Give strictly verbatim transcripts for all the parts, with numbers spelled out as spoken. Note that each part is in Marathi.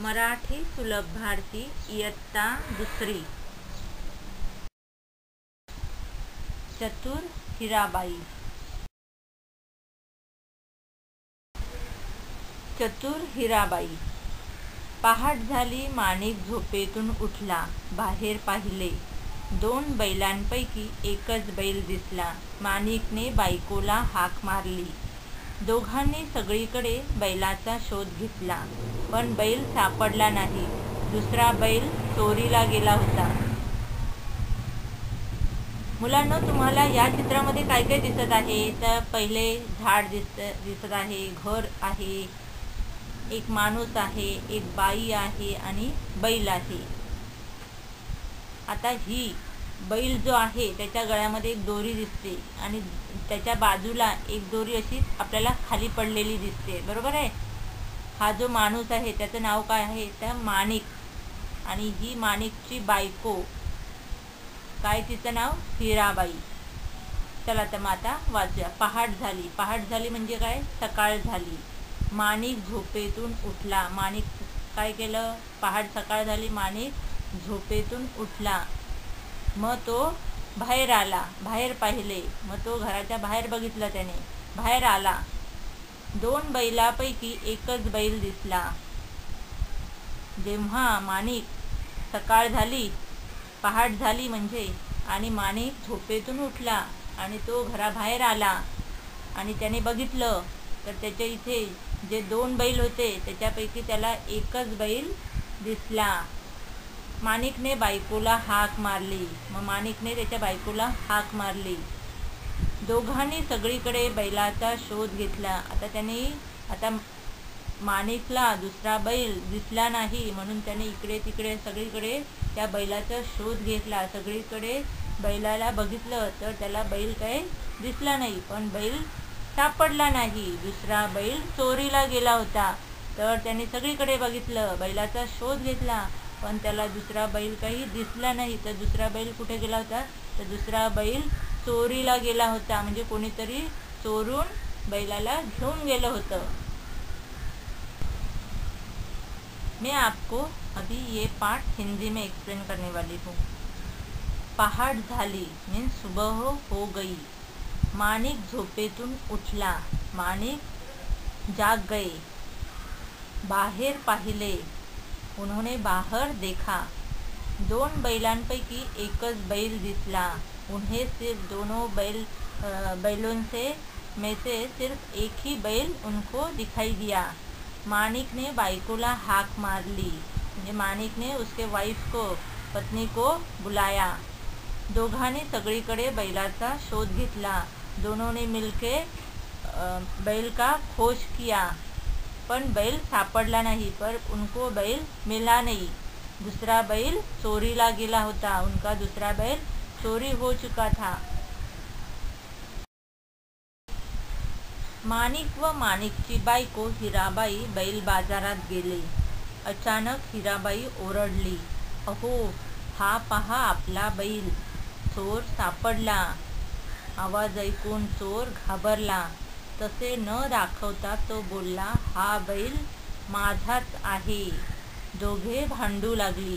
मराठी सुलभ भारती इयत्ता दुसरी। चतुर हिराबाई। चतुर हिराबाई। पहाट झाली, माणिक झोपेतून उठला, बाहेर पाहिले, दोन बैलांपैकी एकच बैल दिसला। माणिकने बायकोला हाक मारली। दोघांनी सगळीकडे बैलाचा शोध घेतला, पण बैल सापडला नाही। दुसरा बैल चोरीला गेला होता। मुलांनो, तुम्हाला या चित्रामध्ये काय काय दिसत आहे? तर पहिले झाड दिसत दिसत आहे, घर आहे, एक माणूस आहे, एक बाई आहे आणि बैल आहे। आता ही बैल जो आहे त्याच्या गळ्यामध्ये एक दोरी दिसते आणि त्याच्या बाजूला एक दोरी अशी आपल्याला खाली पडलेली दिसते, बरोबर आहे? हा जो माणूस आहे त्याचं नाव काय आहे? तर माणिक। आणि ही माणिकची बायको, काय तिचं नाव? हिराबाई। चला तर मग आता वाचूया। पहाट झाली। पहाट झाली म्हणजे काय? सकाळ झाली। माणिक झोपेतून उठला। माणिक काय केलं? पहाट सकाळ झाली, माणिक झोपेतून उठला, मग तो बाहेर आला, बाहेर पाहिले, मग तो घराच्या बाहेर बघितलं, त्याने बाहेर आला, दोन बैलापैकी एकच बैल दिसला। जेव्हा माणिक सकाळ झाली, पहाट झाली म्हणजे, आणि माणिक झोपेतून उठला आणि तो घराबाहेर आला आणि त्याने बघितलं तर त्याच्या इथे जे दोन बैल होते त्याच्यापैकी त्याला एकच बैल दिसला। माणिकने बायकोला हाक मारली। मग माणिकने त्याच्या बायकोला हाक मारली। दोघांनी सगळीकडे बैलाचा शोध घेतला। आता त्याने आता माणिकला दुसरा बैल दिसला नाही, म्हणून त्याने इकडे तिकडे सगळीकडे त्या बैलाचा शोध घेतला। सगळीकडे बैलाला बघितलं तर त्याला बैल काही दिसला नाही, पण बैल सापडला नाही। दुसरा बैल चोरीला गेला होता। तर त्याने सगळीकडे बघितलं, बैलाचा शोध घेतला, पण त्याला दुसरा बैल काही दिसला नाही। तर दुसरा बैल कुठे गेला होता? तर दुसरा बैल चोरीला गेला होता, म्हणजे कोणीतरी चोरून बैलाला घेऊन गेलं होतं। मैं आपको अभी ये पाठ हिंदी में एक्सप्लेन करने वाली हूँ। पहाट झाली मीन्स सुबह हो गई। माणिक झोपेतून उठला, माणिक जाग गए। बाहेर पाहिले, उन्होंने बाहर देखा, दोन बैलांपैकी एकच बैल दिसला। उन्हें सिर्फ दोनों बैल बैलों से में से सिर्फ एक ही बैल उनको दिखाई दिया। माणिक ने बायकोला हाक मारली, म्हणजे माणिक ने उसके वाइफ को, पत्नी को बुलाया। दोघांनी सगळीकडे बैलाचा शोध घेतला। दोनों ने मिलके बैल का खोज किया, पण बैल सापडला नहीं, पर उनको बैल मिला नहीं। दूसरा बैल चोरीला गेला होता, उनका दूसरा बैल चोरी हो चुका था। माणिक व माणिकची बायको हिराबाई बैल बाजारात गेले। अचानक हिराबाई ओरडली, अहो, हा पहा आपला बैल, चोर सापडला। आवाज ऐकून चोर घाबरला, तसे न दाखवता तो बोलला, हा बैल माझाच आहे। दोघे भांडू लागली।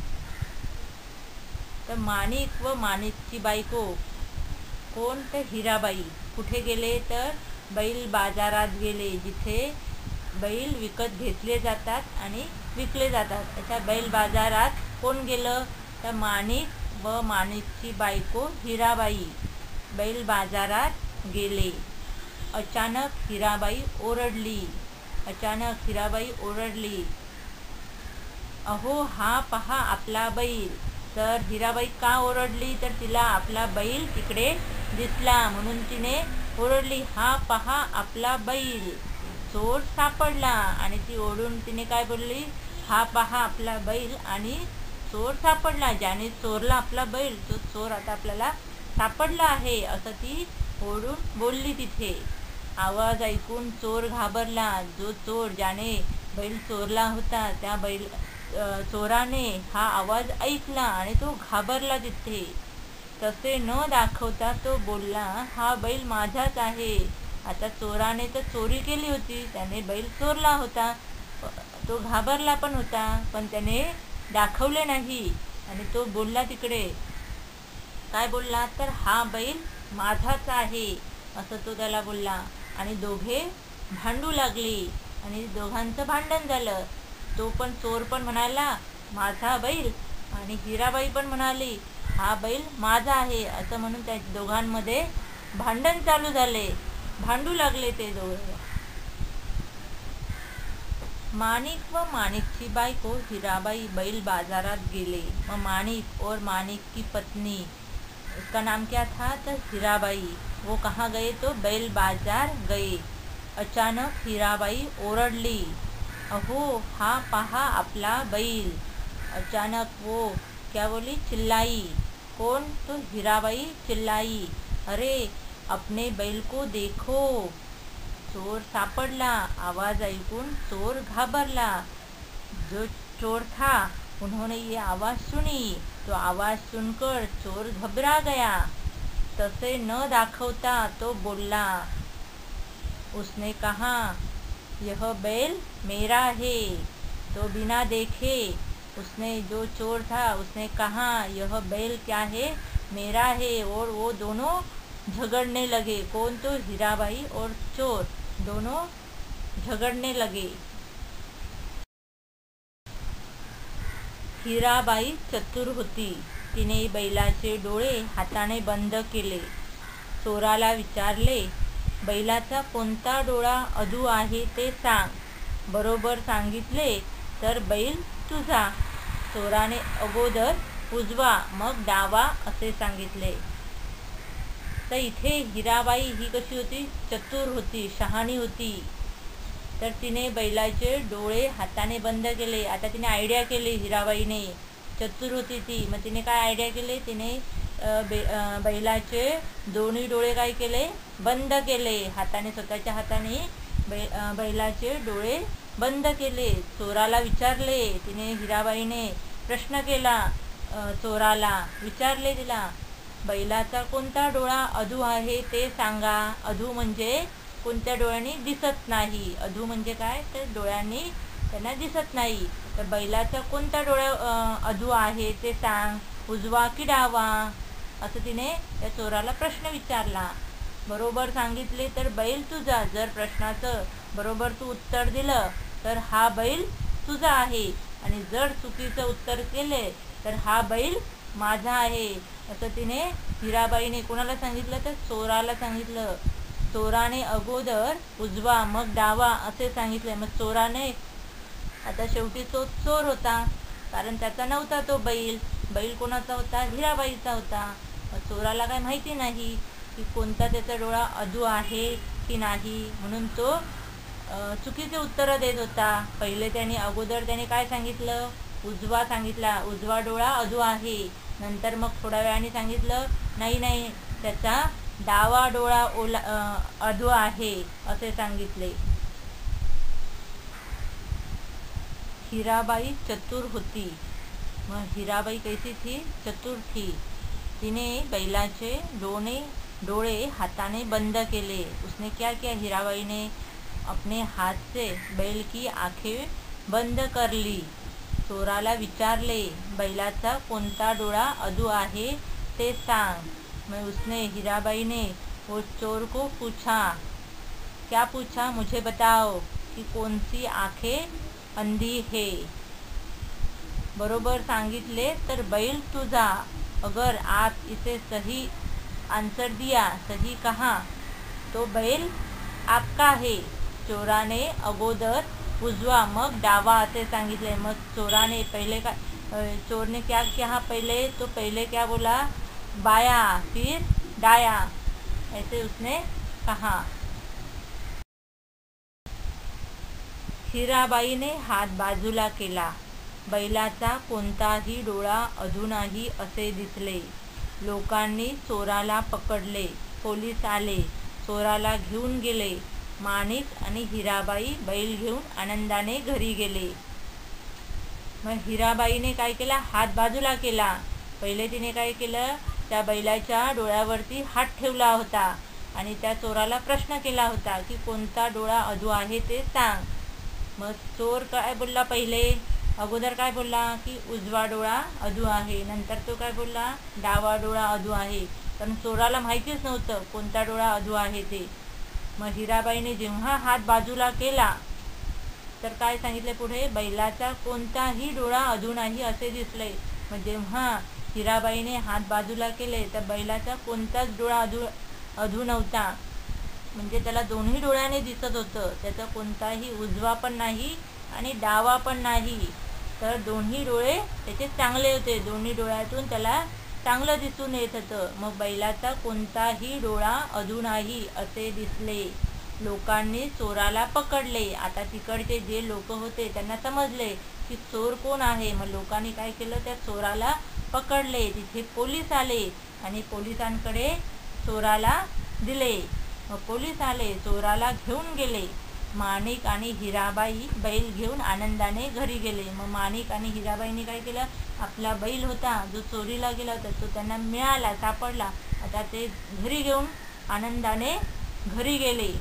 तर माणिक व माणिकची बायको, कोण? तर हिराबाई, कुठे गेले? तर बैल बाजारात गेले, जिथे बैल विकत घेतले जातात आणि विकले जातात। अशा बैल बाजारात कोण गेलं? तर माणिक व माणिकची बायको हिराबाई बैल बाजारात गेले। अचानक हिराबाई ओरडली, अचानक हिराबाई ओरडली, अहो, हा पहा आपला बैल। तर हिराबाई का ओरडली? तर तिला आपला बैल तिकडे दिसला, म्हणून तिने ओरडली, हा पहा आपला बैल, चोर सापडला। आणि ती ओरडून तिने काय बोलली? हा पहा आपला बैल आणि चोर सापडला। ज्याने चोरला आपला बैल, तो चोर आता आपल्याला सापडला आहे, असं ती ओरडून बोलली तिथे। आवाज ऐकून चोर घाबरला। जो चोर, ज्याने बैल चोरला होता, त्या बैल चोराने हा आवाज ऐकला आणि तो घाबरला तिथे। तसे न दाखवता तो बोलला, हा बैल माझाच आहे। आता चोराने तर चोरी केली होती, त्याने बैल चोरला होता, तो घाबरला पण होता, पण त्याने दाखवले नाही आणि तो बोलला तिकडे. काय बोलला तर हा बैल माझाच आहे असं तो त्याला बोलला. आणि दोघे भांडू लागले आणि दोघांचं भांडण झालं. तो पण चोर पण म्हणाला माझा बैल आणि हिराबाई पण म्हणाली हा बैल माझा आहे असं म्हणून त्या दोघांमध्ये भांडण चालू झाले. भांडू लागले ते दोघे. माणिक व माणिकची बायको हिराबाई बैल बाजारात गेले. मग माणिक और माणिक की पत्नी, उसका नाम क्या था तो हिराबाई, वो कहाँ गए तो बैल बाजार गए. अचानक हिराबाई ओरडली अहो हा पहा आपला बैल. अचानक वो क्या बोली चिल्लाई. कौन तो हिराबाई चिल्लाई अरे अपने बैल को देखो. चोर सापडला. आवाज ऐकून चोर घाबरला. जो चोर था उन्होंने ये आवाज़ सुनी. तो आवाज़ सुनकर चोर घबरा गया. तसे न दाखवता तो बोला. उसने कहा यह बैल मेरा है. तो बिना देखे उसने जो चोर था उसने कहा यह बैल क्या है मेरा है. और वो दोनों झगड़ने लगे. कौन तो हिराबाई और चोर दोनों झगड़ने लगे. हिराबाई चतुर होती. तिने बैलाचे डोळे हाताने बंद केले. चोराला विचारले बैलाचा कोणता डोळा अधू आहे ते सांग. बरोबर सांगितले तर बैल तुझा. चोराने अगोदर उजवा मग डावा असे सांगितले. तर इथे हिराबाई ही कशी होती चतुर होती, शहाणी होती. तर तिने बैलाचे डोळे हाताने बंद केले. आता तिने आयडिया केली हिराबाईने, चतुर होती ती. मग तिने काय आयडिया केले, तिने बे बैलाचे दोन्ही डोळे काय केले बंद केले. हाताने स्वतःच्या हाताने बै बैलाचे डोळे बंद केले. चोराला विचारले तिने, हिराबाईने प्रश्न केला. चोराला विचारले तिला बैलाचा कोणता डोळा अधू आहे ते सांगा. अधू म्हणजे कोणत्या डोळ्यांनी दिसत नाही. अधू म्हणजे काय तर डोळ्यांनी त्यांना दिसत नाही. तर बैलाचा कोणता डोळा अधू आहे ते सांग, उजवा की डावा असं तिने त्या चोराला प्रश्न विचारला. बरोबर सांगितले तर बैल तुझा. जर प्रश्नाचं बरोबर तू उत्तर दिलं तर हा बैल तुझा आहे. आणि जर चुकीचं उत्तर केले तर हा बैल माझा आहे असं तिने हिराबाईने कोणाला सांगितलं तर चोराला सांगितलं. चोराने अगोदर उजवा मग डावा असे सांगितले. मग चोराने आता शेवटी तो चोर होता, कारण त्याचा नव्हता तो बैल. बैल कोणाचा होता हिराबाईचा होता. मग चोराला काय माहिती नाही की कोणता त्याचा डोळा अधू आहे की नाही, म्हणून तो चुकीचे उत्तरं देत होता. पहिले त्याने अगोदर त्याने काय सांगितलं उजवा सांगितला, उजवा डोळा अधू आहे. नंतर मग थोड्या वेळाने सांगितलं नाही नाही त्याचा डावा डोळा ओला अधू आहे असे सांगितले. हिराबाई चतुर होती. मग हिराबाई कैसी थी चतुर थी. तिने बैलाचे डोळे डोळे हाताने बंद केले. उसने क्या किया हिराबाई ने अपने हाथ से बैल की आंखें बंद कर ली. चोराला विचारले बैलाचा कोणता डोळा अधू आहे ते सांग. मैं उसने हिराबाई ने वो चोर को पूछा. क्या पूछा मुझे बताओ कि कौन सी आंखें अंधी है. बरोबर सांगितले तर बैल तुझा. अगर आप इसे सही आंसर दिया, सही कहा तो बैल आपका है. चोराने अगोदर उजवा मग डावा असे सांगितले. मग चोराने पहले का चोर ने क्या किया पहले तो पहले क्या बोला बाया फिर दाया ऐसे उसने कहा. हिराबाईने हात बाजूला केला. बैलाचा कोणताही डोळा अधू नाही असे दिसले. लोकांनी चोराला पकडले. पोलीस आले. चोराला घेऊन गेले. माणिक आणि हिराबाई बैल घेऊन आनंदाने घरी गेले. मग हिराबाईने काय केला हात बाजूला केला. पहिले तिने काय केलं त्या बैलाच्या डोळ्यावरती हात ठेवला होता आणि त्या चोराला प्रश्न केला होता की कोणता डोळा अधू आहे ते सांग. मग चोर काय बोलला पहिले, अगोदर काय बोलला की उजवा डोळा अधू आहे. नंतर तो काय बोलला, डावा डोळा अधू आहे. पण चोराला माहितीच नव्हतं कोणता डोळा अधू आहे ते. मग हिराबाईने जेव्हा हात बाजूला केला तर काय सांगितले पुढे, बैलाचा कोणताही डोळा अधू नाही असे दिसले. मग जेव्हा हिराबाईने हात बाजूला केले तर बैलाचा कोणताच डोळा अधू अधू नव्हता. म्हणजे त्याला दोन्ही डोळ्याने दिसत होतं. त्याचा कोणताही उजवा पण नाही आणि डावा पण नाही, तर दोन्ही डोळे त्याचे चांगले होते. दोन्ही डोळ्यातून त्याला चांगलं दिसून येत होतं. मग बैलाचा कोणताही डोळा अधू नाही असे दिसले. लोकांनी चोराला पकडले. आता तिकडचे जे लोक होते त्यांना समजले की चोर कोण आहे. मग लोकांनी काय केलं, त्या चोराला पकडले. तिथे पोलीस आले आणि पोलिसांकडे चोराला दिले. मग पोलीस आले, चोराला घेऊन गेले. माणिक आणि हिराबाई बैल घेऊन आनंदाने घरी गेले. मग माणिक आणि हिराबाईने काय केलं, आपला बैल होता जो चोरीला गेला होता तो त्यांना मिळाला, सापडला. आता ते घरी घेऊन आनंदाने घरी गेले.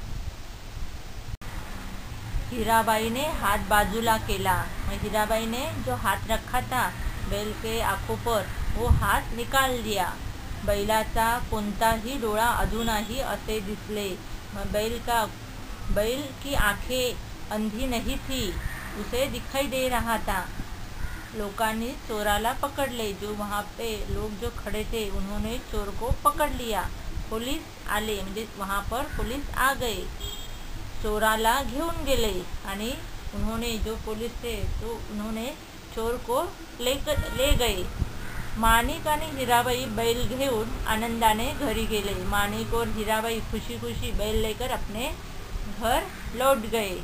हीराबाई ने हाथ बाजूला केला. हीराबाई ने जो हाथ रखा था बैल के आंखों पर वो हाथ निकाल दिया. बैलाचा कोणताही डोळा अधू नाही असे दिसले. बैल का बैल की आंखें अंधी नहीं थी, उसे दिखाई दे रहा था. लोकांनी चोराला पकडले. जो वहाँ पे लोग जो खड़े थे उन्होंने चोर को पकड़ लिया. पुलिस आले म्हणजे वहाँ पर पुलिस आ गए. चोराला घेऊन गेले आणि उन्होंने जो पुलिस थे तो उन्होंने चोर को ले ले गए. माणिक आणि हिराबाई बैल घेऊन आनंदाने घरी गेले. माणिक और हिराबाई खुशी खुशी बैल लेकर अपने घर लौट गए.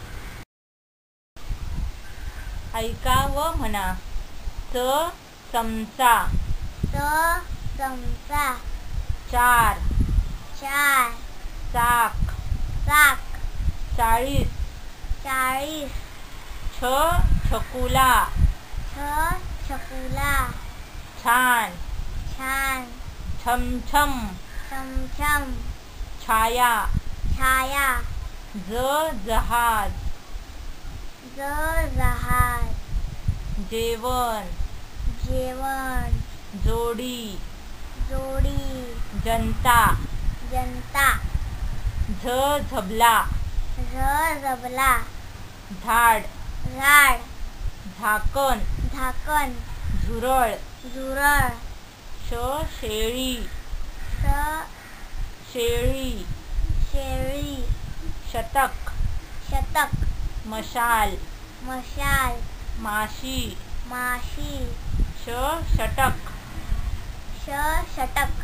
ऐका व म्हणा. च चमचा, च चमचा, चार चार, चाक, चाक, चाळीस, चाळीस, छ छकुला, छ छकुला, छान, छान, छमछम, छमछम, छाया, छाया, ज जहाज, ज जहाज, जेवण, जेवण, जोडी, जोडी, जनता, जनता, झ झबला, झ झबला, झाड, झाड, झाकण, झाकण, झुरळ, झुरळ, श शेळी, श शेळी, शेळी, शतक, शतक, मशाल, मशाल, माशी, माशी, श षटक, श षटक,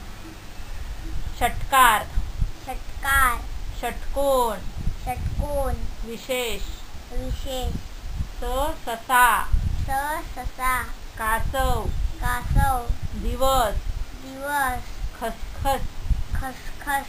षटकार, षटकार, षटकोन, षटकोन, विशेष, विशेष, स ससा, स ससा, कासव, कासव, दिवस, दिवस, खसखस. खसखस.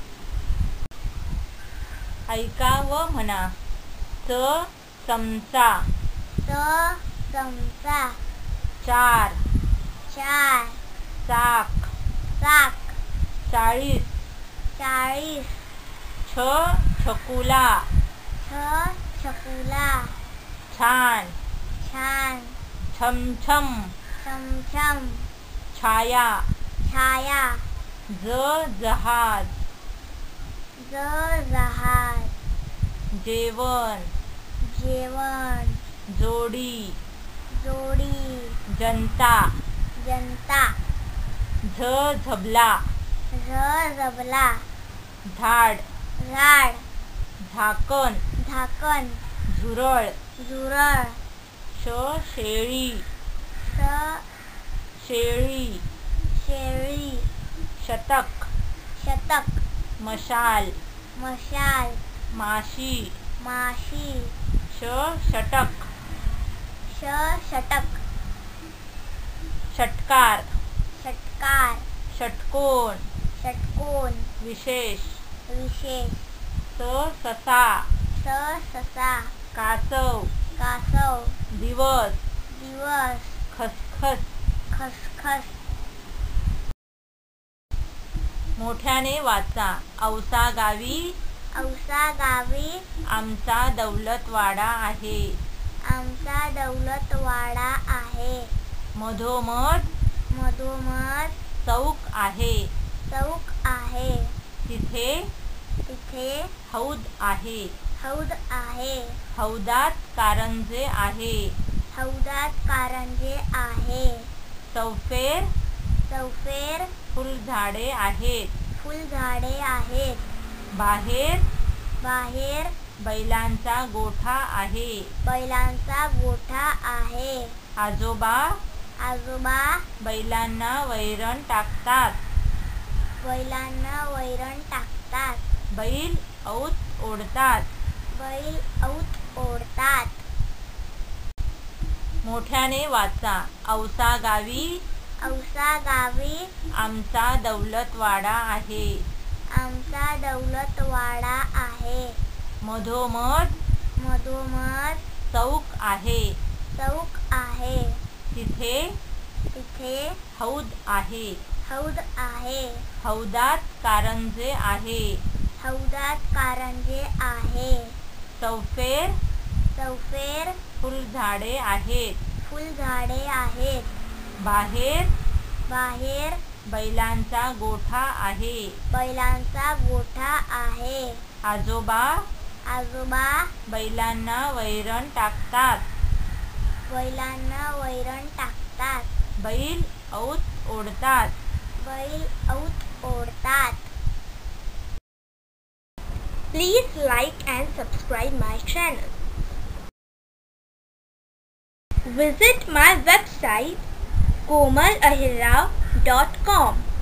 ऐका व म्हणा. च चमचा, च चमचा, चार, चार, चाक, चाक, चाळीस, चाळीस, छ छकुला, छ छकुला, छान, छान, छमछम, छमछम, छाया, छाया, ज जहाज, ज जहाज, जेवण, जेवण, जोडी, जोडी, जनता, जनता, झ झबला, झ झबला, झाड, झाड, झाकण, झाकण, झुरळ, झुरळ, श शेळी, श शेळी, शेळी, शतक, शतक, मशाल, मशाल, माशी, माशी, श षटक, श षटक, षटकार, षटकार, षटकोन, षटकोन, विशेष, विशेष, स ससा, स ससा, कासव, कासव, दिवस, दिवस, खसखस. खसखस. मोठ्याने वाचा. औसा गावी औसा गावी आमचा दौलतवाडा आहे. आमचा दौलतवाडा आहे. मधोमध मधोमध चौक आहे. चौक आहे. तिथे तिथे हौद आहे. हौद आहे. हौदात कारंजे आहे. हौदात कारंजे आहे. चौफेर चौफेर फुलझाडे आहेत. फुलझाडे आहेत. बाहेर बाहेर बैलांचा गोठा आहे. बैलांचा गोठा आहे. आजोबा आजोबा बैलांना वैरण टाकतात. बैलांना वैरण टाकतात. बैल औत ओढतात. बैल औत ओढतात. मोठ्याने वाचा. औसा गावी औसा गावी आमचा दौलतवाडा आहे. आमचा दौलतवाडा आहे. मधोमध मधोमध चौक आहे. चौक आहे. तिथे तिथे हौद आहे. हौद आहे. हौदात कारंजे आहे. हौदात कारंजे आहे. चौफेर चौफेर फुलझाडे आहेत. फुलझाडे आहेत. बाहेर बाहेर बैलांचा गोठा आहे. बैलांचा गोठा आहे. आजोबा आजोबा बैलांना वैरण टाकतात. बैलांना वैरण टाकतात. बैल औत ओढतात. बैल औत ओढतात. Please like and subscribe my channel. Visit my website komal ahirrao dot com.